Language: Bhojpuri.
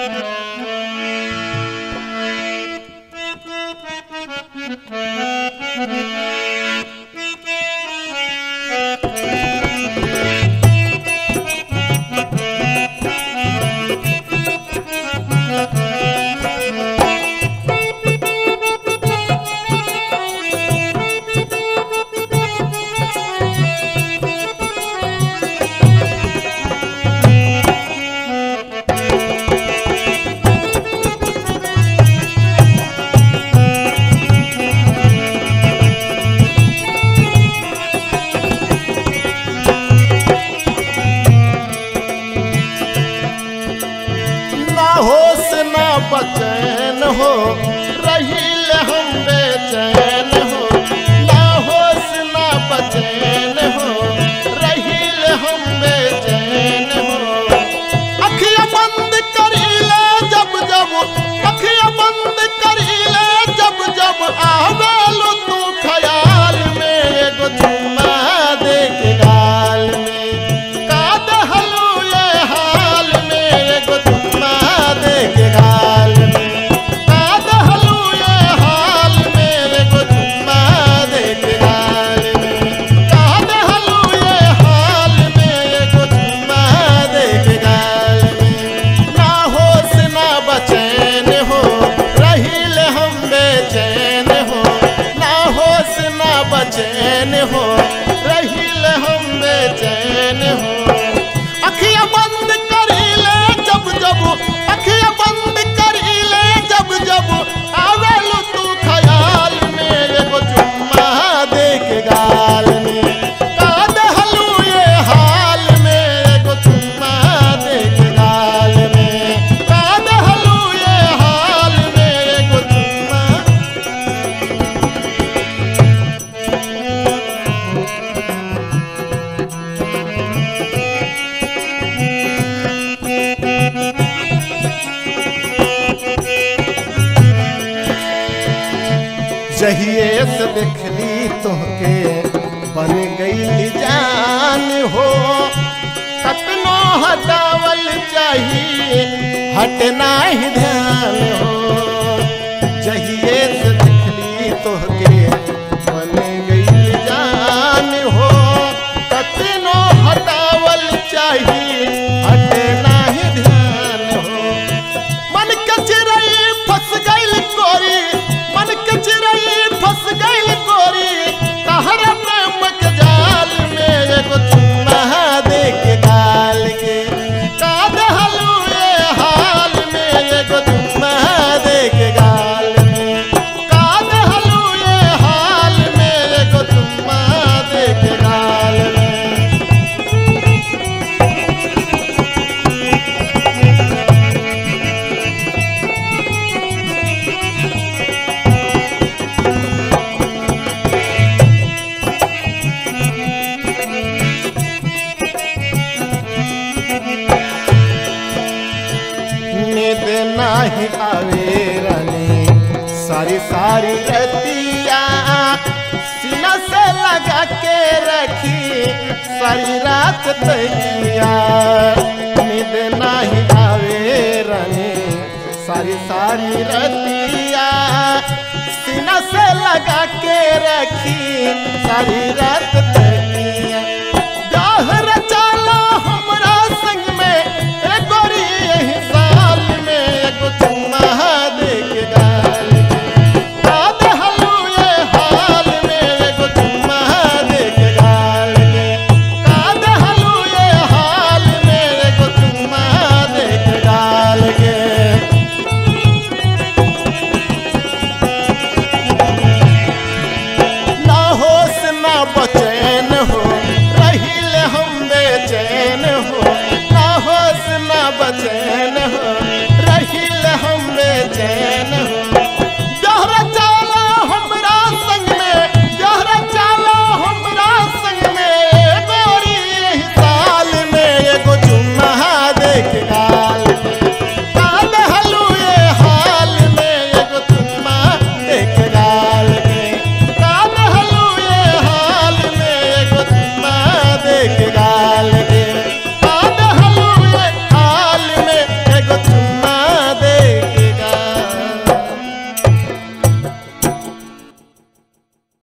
बचैन हो रहील हम बेचैन हो, ना होश ना बचैन हो रहील हम बेचैन हो। अखियां बंद करीले जब जब, अखियां बंद करीले जब जब आवेलू तू ख्याल में, एगो चुम्मा दे के गाल में का दहलू ये हाल में, एगो चुम्मा दे के गाल में का दहलू ये हाल में, एगो चुम्मा दे के गाल में का दहलू ये हाल में, एगो चुम्मा दे के गाल में। ना होश ना बचैन हो रहील हम बेचैन हो, ना होश ना बचैन हो रहील हम बेचैन हो। अखियां बंद करीले जब जब, अखियां बंद करीले जब जब आवेलू तू ख्याल में, एगो चुम्मा दे के गाल में का दहलू ये हाल में, एगो चुम्मा दे के गाल में का दहलू ये हाल में, एगो चुम्मा। जहिए से देखली तोहके बन गई जान हो, कतनो हटावल चाहिए हटना ही ध्यान हो। जहिए से देखली तोहके बन गई जान हो, कतनो हटावल चाहिए हटना ही ध्यान हो। मन के चिरई फंस गई गोरी, मन के चिरई फंस गई गोरी तहरा प्रेम के जाल में, एगो चुम्मा दे के गाल के का दहलू ये हाल में, एगो चुम्मा दे के गाल में का दहलू ये हाल में, एगो चुम्मा दे के गाल में। नींद नाही आवे रानी सारी सारी रतिया, सीना से लगा के रखी सारी रात तकिया। नींद नाही आवे रानी सारी सारी रतिया, सीना से लगा के रखी सारी रात